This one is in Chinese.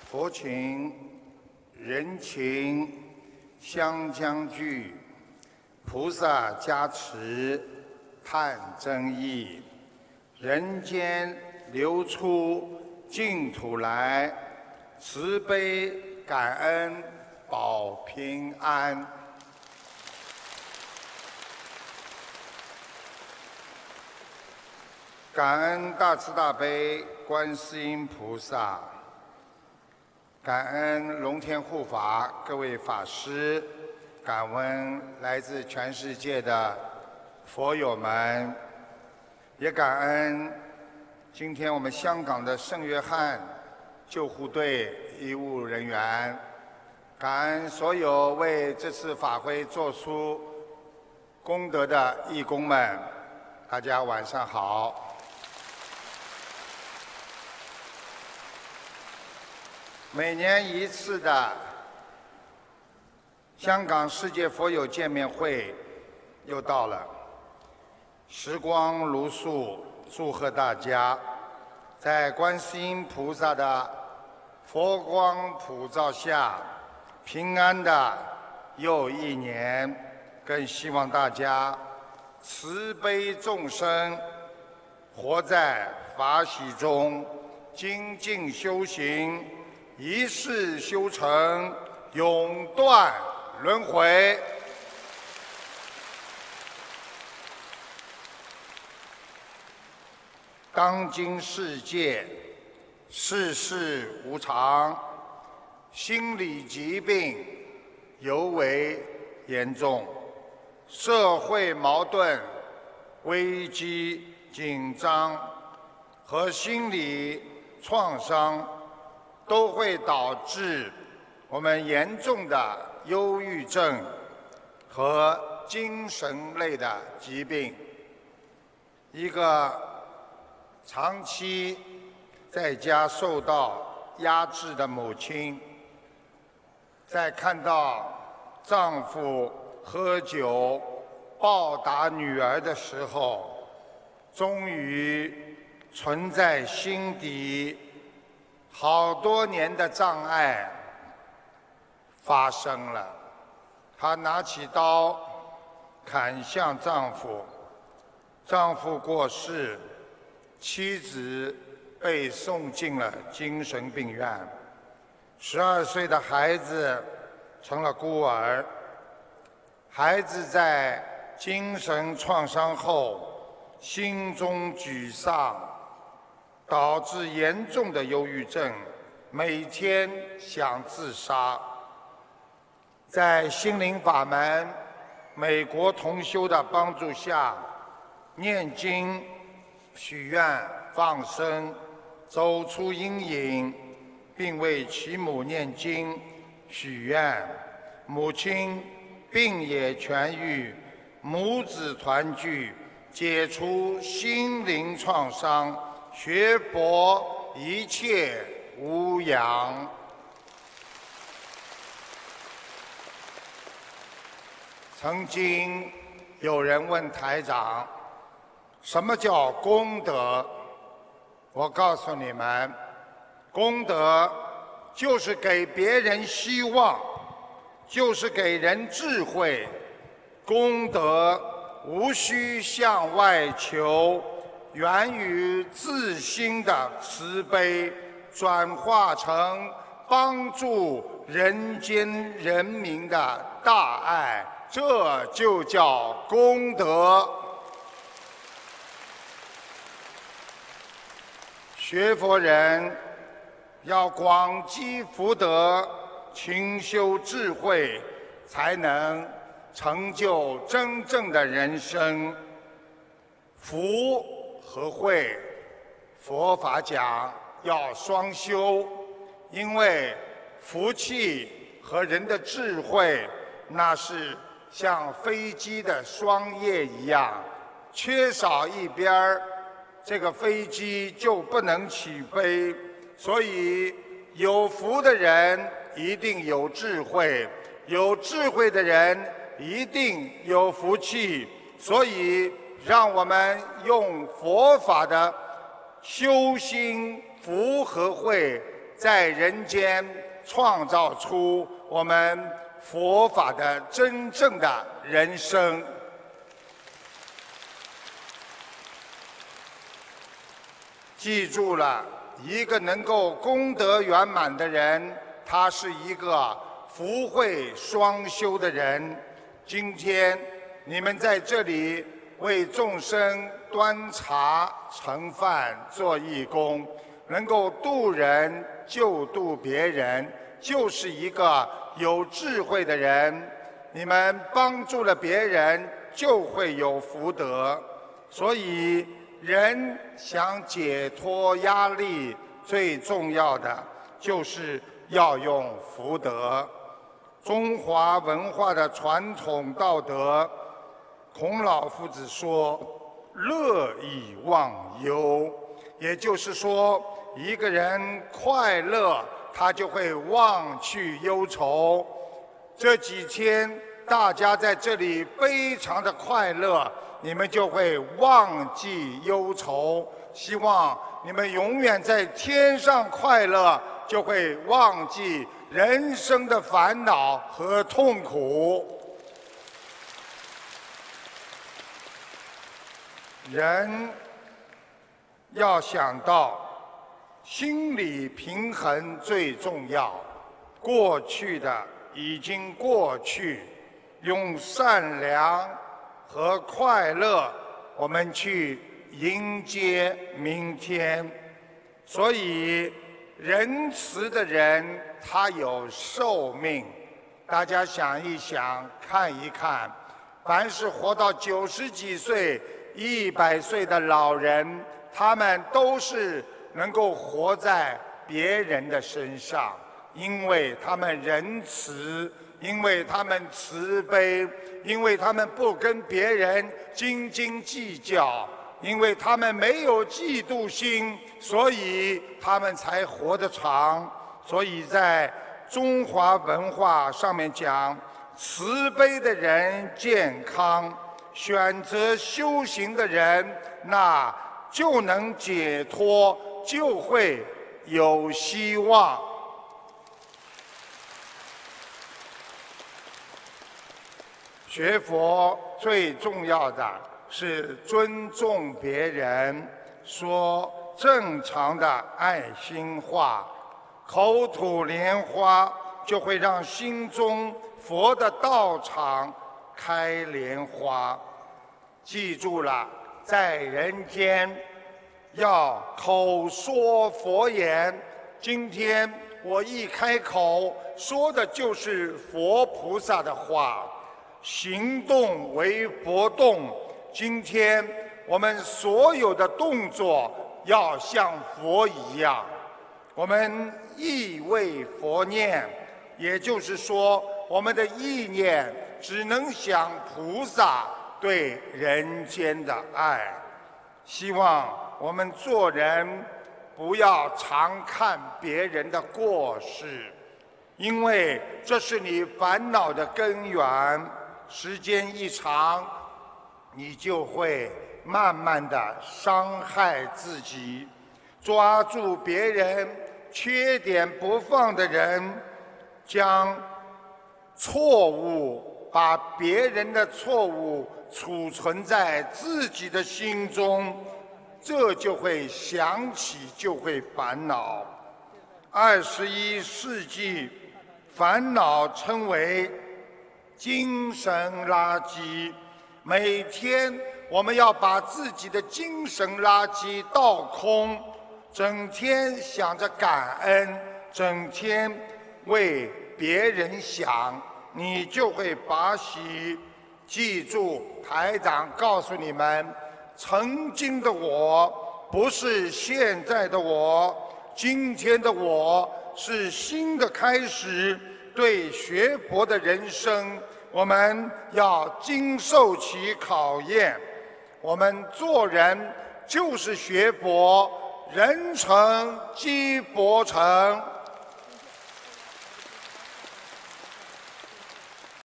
佛情、人情相将聚，菩萨加持探真意，人间流出净土来，慈悲感恩保平安。感恩大慈大悲观世音菩萨，感恩龙天护法各位法师，感恩来自全世界的佛友们，也感恩今天我们香港的圣约翰救护队医务人员，感恩所有为这次法会做出功德的义工们，大家晚上好。每年一次的香港世界佛友见面会又到了，时光如梭，祝贺大家在观世音菩萨的佛光普照下平安的又一年，更希望大家慈悲众生，活在法喜中，精进修行，一世修成，永断轮回。当今世界世事无常，心理疾病尤为严重，社会矛盾、危机紧张和心理创伤都会导致我们严重的忧郁症和精神类的疾病。一个长期在家受到压制的母亲，在看到丈夫喝酒暴打女儿的时候，终于存在心底好多年的障碍发生了。她拿起刀砍向丈夫，丈夫过世，妻子被送进了精神病院，12岁的孩子成了孤儿。孩子在精神创伤后，心中沮丧，导致严重的忧郁症，每天想自杀。在心灵法门美国同修的帮助下，念经、许愿、放生，走出阴影，并为其母念经、许愿，母亲病也痊愈，母子团聚，解除心灵创伤，学佛一切无恙。曾经有人问台长，什么叫功德？我告诉你们，功德就是给别人希望，就是给人智慧。功德无需向外求，源于自心的慈悲，转化成帮助人间人民的大爱，这就叫功德。学佛人要广积福德，勤修智慧，才能成就真正的人生。福和慧，佛法讲要双修，因为福气和人的智慧，那是像飞机的双叶一样，缺少一边儿，这个飞机就不能起飞。所以有福的人一定有智慧，有智慧的人一定有福气。所以让我们用佛法的修心福和慧， 在人间创造出我们佛法的真正的人生。记住了，一个能够功德圆满的人，他是一个福慧双修的人。今天你们在这里为众生端茶盛饭做义工，能够度人救度别人，就是一个有智慧的人。你们帮助了别人，就会有福德。所以人想解脱压力，最重要的就是要用福德。中华文化的传统道德，孔老夫子说：“乐以忘忧”，也就是说，一个人快乐，他就会忘去忧愁。这几天大家在这里非常的快乐，你们就会忘记忧愁。希望你们永远在天上快乐，就会忘记人生的烦恼和痛苦。人要想到心理平衡最重要，过去的已经过去，用善良和快乐，我们去迎接明天。所以仁慈的人他有寿命。大家想一想，看一看，凡是活到90几岁、100岁的老人，他们都是能够活在别人的身上，因为他们仁慈，因为他们慈悲，因为他们不跟别人斤斤计较，因为他们没有嫉妒心，所以他们才活得长。所以在中华文化上面讲，慈悲的人健康，选择修行的人，那就能解脱，就会有希望。学佛最重要的是尊重别人，说正常的爱心话，口吐莲花，就会让心中佛的道场开莲花。记住了，在人间要口说佛言。今天我一开口说的就是佛菩萨的话，行动为佛动。今天我们所有的动作要像佛一样，我们意为佛念，也就是说，我们的意念只能想菩萨对人间的爱。希望我们做人不要常看别人的过失，因为这是你烦恼的根源。时间一长，你就会慢慢的伤害自己。抓住别人缺点不放的人，将错误，把别人的错误储存在自己的心中，这就会想起，就会烦恼。21世纪，烦恼称为精神垃圾。每天我们要把自己的精神垃圾倒空，整天想着感恩，整天为别人想，你就会法喜。记住，台长告诉你们，曾经的我不是现在的我，今天的我是新的开始。对学佛的人生，我们要经受其考验。我们做人就是学佛，人成即佛成。